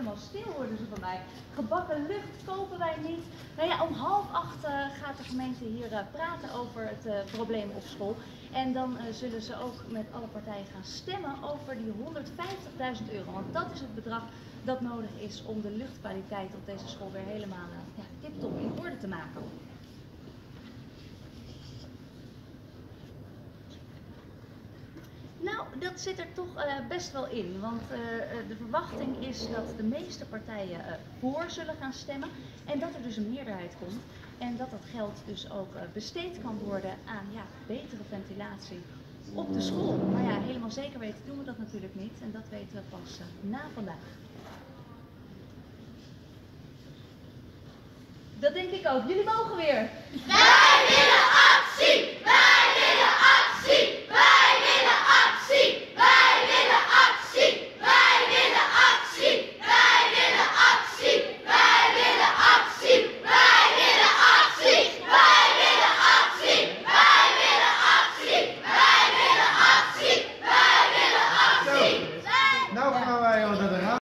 helemaal stil worden ze van mij. Gebakken lucht kopen wij niet. Nou ja, om 7:30 gaat de gemeente hier praten over het probleem op school. En dan zullen ze ook met alle partijen gaan stemmen over die €150.000. Want dat is het bedrag dat nodig is om de luchtkwaliteit op deze school weer helemaal tip-top in orde te maken. Nou, dat zit er toch best wel in, want de verwachting is dat de meeste partijen voor zullen gaan stemmen en dat er dus een meerderheid komt en dat dat geld dus ook besteed kan worden aan betere ventilatie op de school. Maar ja, helemaal zeker weten doen we dat natuurlijk niet en dat weten we pas na vandaag. Dat denk ik ook. Jullie mogen weer. Wij willen actie!